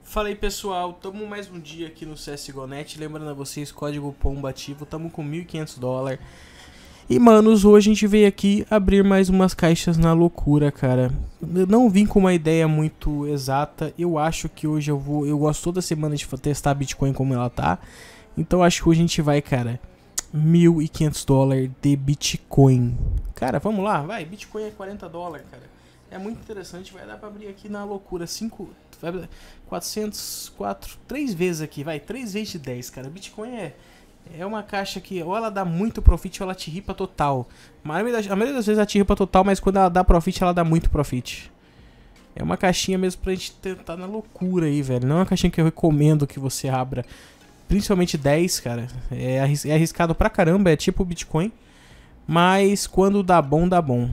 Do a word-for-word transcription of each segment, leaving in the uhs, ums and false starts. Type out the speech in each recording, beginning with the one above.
Fala aí pessoal, tamo mais um dia aqui no C S G O ponto net, lembrando a vocês, código POMBA ativo, tamo com mil e quinhentos dólares. E manos, hoje a gente veio aqui abrir mais umas caixas na loucura, cara. Eu não vim com uma ideia muito exata, eu acho que hoje eu vou, eu gosto toda semana de testar a Bitcoin como ela tá. Então acho que hoje a gente vai, cara, mil e quinhentos dólares de Bitcoin. Cara, vamos lá, vai, Bitcoin é quarenta dólares, cara. É muito interessante, vai dar pra abrir aqui na loucura, cinco, quatrocentos, quatro, três vezes aqui, vai, três vezes de dez, cara. Bitcoin é, é uma caixa que ou ela dá muito profit ou ela te ripa total. A maioria, das, a maioria das vezes ela te ripa total, mas quando ela dá profit, ela dá muito profit. É uma caixinha mesmo pra gente tentar na loucura aí, velho. Não é uma caixinha que eu recomendo que você abra, principalmente dez, cara. É, arris é arriscado pra caramba, é tipo Bitcoin, mas quando dá bom, dá bom.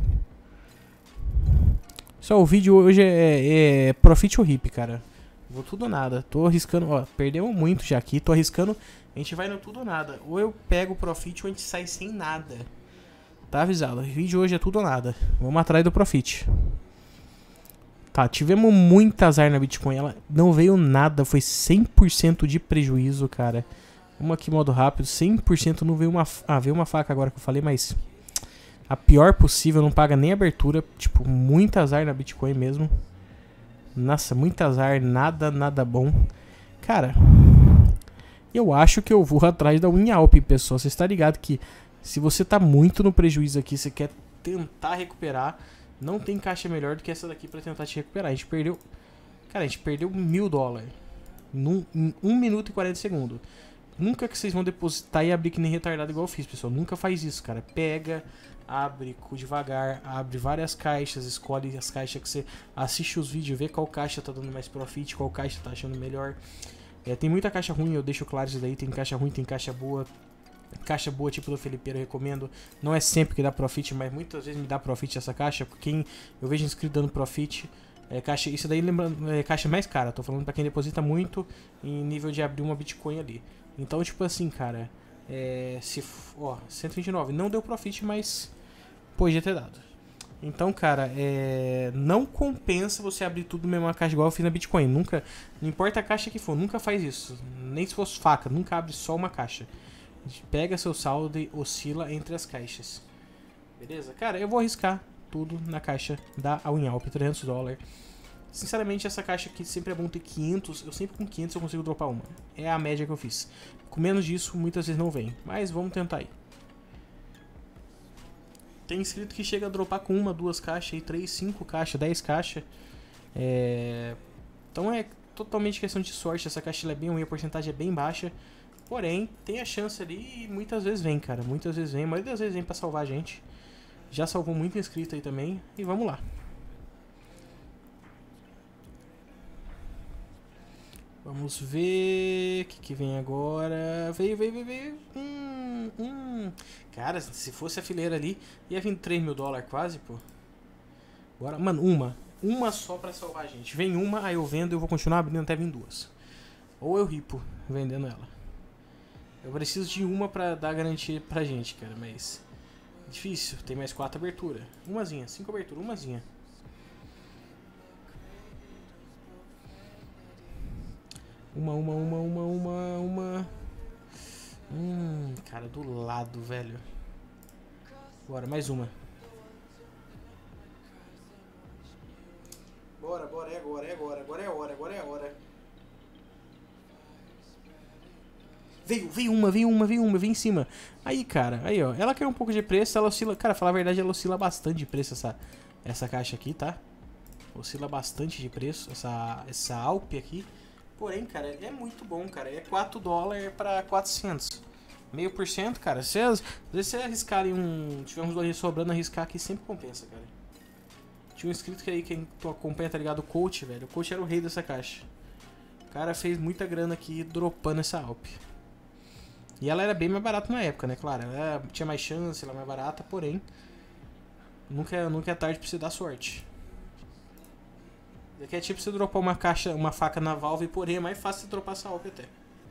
Só o vídeo hoje é, é profit ou hip, cara. Vou tudo ou nada. Tô arriscando, ó, perdemos muito já aqui. Tô arriscando, a gente vai no tudo ou nada. Ou eu pego o profit ou a gente sai sem nada. Tá avisado, o vídeo hoje é tudo ou nada. Vamos atrás do profit. Tá, tivemos muito azar na Bitcoin. Ela não veio nada, foi cem por cento de prejuízo, cara. Vamos aqui modo rápido, cem por cento não veio uma... Ah, veio uma faca agora que eu falei, mas... A pior possível, não paga nem abertura. Tipo, muito azar na Bitcoin mesmo. Nossa, muito azar, nada, nada bom. Cara, eu acho que eu vou atrás da Winalp, pessoal. Você está ligado que se você tá muito no prejuízo aqui, você quer tentar recuperar, não tem caixa melhor do que essa daqui pra tentar te recuperar. A gente perdeu... Cara, a gente perdeu mil dólares. Num, em um minuto e quarenta segundos. Nunca que vocês vão depositar e abrir que nem retardado igual eu fiz, pessoal. Nunca faz isso, cara. Pega... Abre devagar, abre várias caixas, escolhe as caixas que você assiste os vídeos, vê qual caixa tá dando mais profit, qual caixa tá achando melhor. É, tem muita caixa ruim, eu deixo claro isso daí, tem caixa ruim, tem caixa boa. Caixa boa tipo do Felipeiro eu recomendo. Não é sempre que dá profit, mas muitas vezes me dá profit essa caixa, porque quem eu vejo inscrito dando profit. É, caixa, isso daí lembrando, é caixa mais cara, tô falando pra quem deposita muito em nível de abrir uma Bitcoin ali. Então tipo assim, cara, é, se, ó, cento e vinte e nove, não deu profit, mas... Podia ter dado. Então, cara, é... não compensa você abrir tudo na mesma caixa igual eu fiz na Bitcoin. Nunca, não importa a caixa que for, nunca faz isso. Nem se fosse faca, nunca abre só uma caixa. Pega seu saldo e oscila entre as caixas. Beleza? Cara, eu vou arriscar tudo na caixa da Winalp, trezentos dólares. Sinceramente, essa caixa aqui sempre é bom ter quinhentos. Eu sempre com quinhentos eu consigo dropar uma. É a média que eu fiz. Com menos disso, muitas vezes não vem. Mas vamos tentar aí. Tem inscrito que chega a dropar com uma, duas caixas, aí, três, cinco caixas, dez caixas. É... Então é totalmente questão de sorte. Essa caixa é bem ruim, a porcentagem é bem baixa. Porém, tem a chance ali e muitas vezes vem, cara. Muitas vezes vem, a maioria das vezes vem pra salvar a gente. Já salvou muito inscrito aí também. E vamos lá. Vamos ver o que, que vem agora. Veio, veio, veio, veio. Hum, hum. Cara, se fosse a fileira ali, ia vir três mil dólares quase, pô. Agora, mano, uma. Uma só pra salvar a gente. Vem uma, aí eu vendo e eu vou continuar abrindo até vir duas. Ou eu ripo vendendo ela. Eu preciso de uma pra dar garantia pra gente, cara, mas... Difícil, tem mais quatro aberturas. Umazinha, cinco aberturas, umazinha. Uma, uma, uma, uma, uma, uma. Hum, cara, do lado, velho. Bora, mais uma. Bora, bora, é agora, é agora, agora é a hora, agora é a hora. Veio, veio uma, veio uma, veio uma, veio em cima. Aí, cara, aí, ó. Ela caiu um pouco de preço, ela oscila... Cara, falar a verdade, ela oscila bastante de preço, essa, essa caixa aqui, tá? Oscila bastante de preço, essa, essa Alp aqui. Porém, cara, é muito bom, cara. É quatro dólares para quatrocentos. Meio por cento, cara. Se às vezes você arriscar um... Tiver uns dólares sobrando, arriscar aqui sempre compensa, cara. Tinha um inscrito que aí, quem acompanha, tá ligado? O Coach, velho. O Coach era o rei dessa caixa. O cara fez muita grana aqui dropando essa Alp. E ela era bem mais barata na época, né? Claro, ela tinha mais chance, ela é mais barata, porém... Nunca é, nunca é tarde pra você dar sorte. Daqui é tipo você dropar uma caixa, uma faca na Valve, porém é mais fácil você dropar essa Alp até.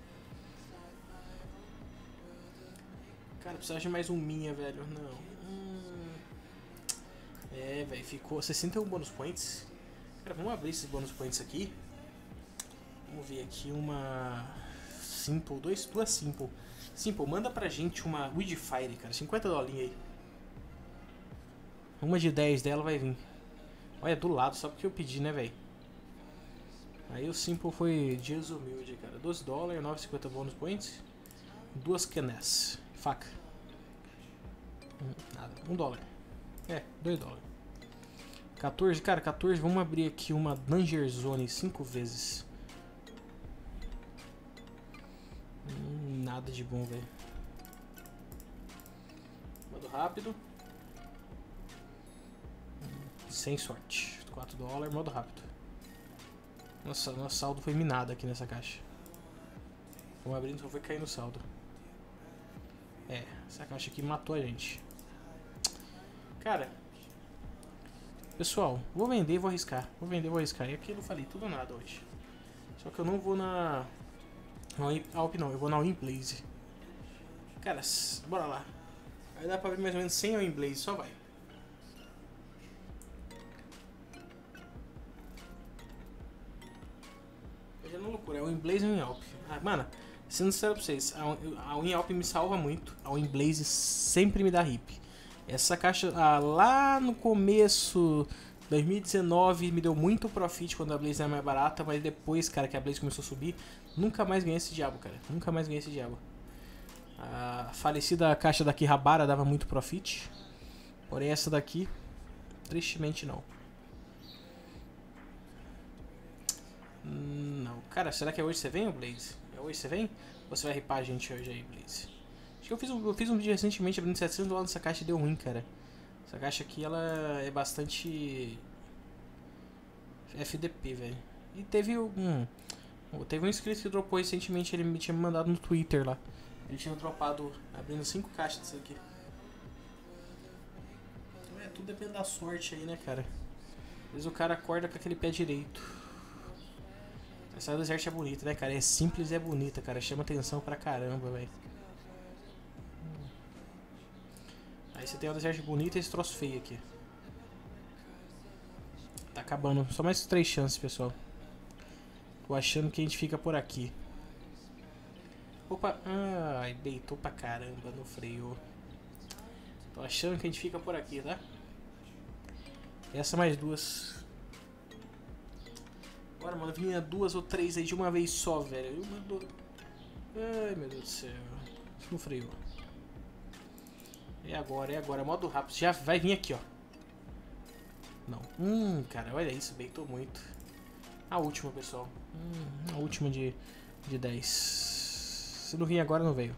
Cara, precisava de mais um minha, velho. Não. Hum. É, velho, ficou sessenta e um bônus points. Cara, vamos abrir esses bônus points aqui. Vamos ver aqui uma Simple, dois, duas Simple. Simple, manda pra gente uma Weedfire, cara, cinquenta dolinhos aí. Uma de dez dela vai vir. Olha, do lado, só porque eu pedi, né, velho? Aí o Simple foi dias humilde, cara. doze dólares, nove e cinquenta bônus points. Duas canas. Faca. Hum, nada. um dólar. É, dois dólares. quatorze, cara, quatorze. Vamos abrir aqui uma Danger Zone cinco vezes. Hum, nada de bom, velho. Modo rápido. Hum, sem sorte. quatro dólares, modo rápido. Nossa, nosso saldo foi minado aqui nessa caixa. Vamos abrindo, só foi cair no saldo. É, essa caixa aqui matou a gente. Cara, pessoal, vou vender e vou arriscar. Vou vender e vou arriscar. E aqui eu falei tudo ou nada hoje. Só que eu não vou na... na Alp não, eu vou na Winblaze. Cara, bora lá. Aí dá pra ver mais ou menos sem a Winblaze, só vai. É uma loucura, é o Winblaze e o Winalp. Ah, mano, sendo sincero pra vocês, a Winalp me salva muito, a Winblaze sempre me dá hip. Essa caixa, ah, lá no começo, dois mil e dezenove, me deu muito profit quando a Blaze era mais barata, mas depois, cara, que a Blaze começou a subir, nunca mais ganhei esse diabo, cara. Nunca mais ganhei esse diabo. A falecida caixa da Kihabara dava muito profit, porém essa daqui, tristemente não. Não, cara, será que é hoje você vem, Blaze? É hoje você vem? Ou você vai ripar a gente hoje aí, Blaze? Acho que eu fiz, um, eu fiz um vídeo recentemente abrindo setecentos dólares nessa caixa e deu ruim, cara. Essa caixa aqui, ela é bastante F D P, velho. E teve um... Teve um inscrito que dropou recentemente, ele me tinha mandado no Twitter lá. Ele tinha dropado abrindo cinco caixas disso aqui. É, tudo depende da sorte aí, né, cara? Às vezes o cara acorda com aquele pé direito. Essa Desert é bonita, né, cara? É simples e é bonita, cara. Chama atenção pra caramba, velho. Aí você tem uma Desert bonita e esse troço feio aqui. Tá acabando. Só mais três chances, pessoal. Tô achando que a gente fica por aqui. Opa. Ai, deitou pra caramba no freio. Tô achando que a gente fica por aqui, tá? Essa mais duas. Bora, mano, vinha duas ou três aí de uma vez só, velho. Uma do... Ai, meu Deus do céu. Não freou. É agora, é agora. Modo rápido. Já vai vir aqui, ó. Não. Hum, cara, olha isso. Beitou muito. A última, pessoal. Hum, a última de, de dez. Se não vir agora, não veio.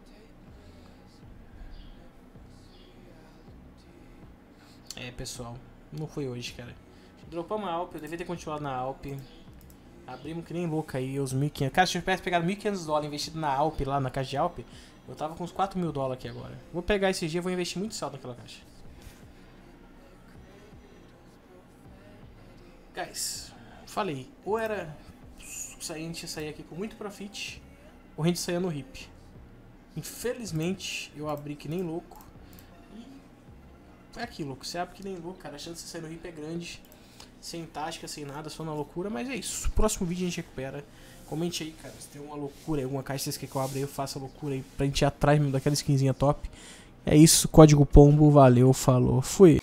É, pessoal. Não foi hoje, cara. Dropamos uma Alp, eu devia ter continuado na Alp. Abrimos que nem louco aí, os mil e quinhentos. Cara, se eu tivesse pegado mil e quinhentos dólares investido na Alp, lá na caixa de Alp, eu tava com uns quatro mil dólares aqui agora. Vou pegar esse dia e vou investir muito saldo naquela caixa. Guys, falei, ou era a gente sair aqui com muito profit, ou a gente saia no hip. Infelizmente, eu abri que nem louco. E é aquilo, você abre que nem louco, cara. A chance de você sair no hip é grande. Sem tática, sem nada, só na loucura. Mas é isso. Próximo vídeo a gente recupera. Comente aí, cara, se tem uma loucura, alguma caixa que vocês querem que eu abra aí, eu faça loucura aí pra gente ir atrás mesmo daquela skinzinha top. É isso, código pombo, valeu, falou, fui.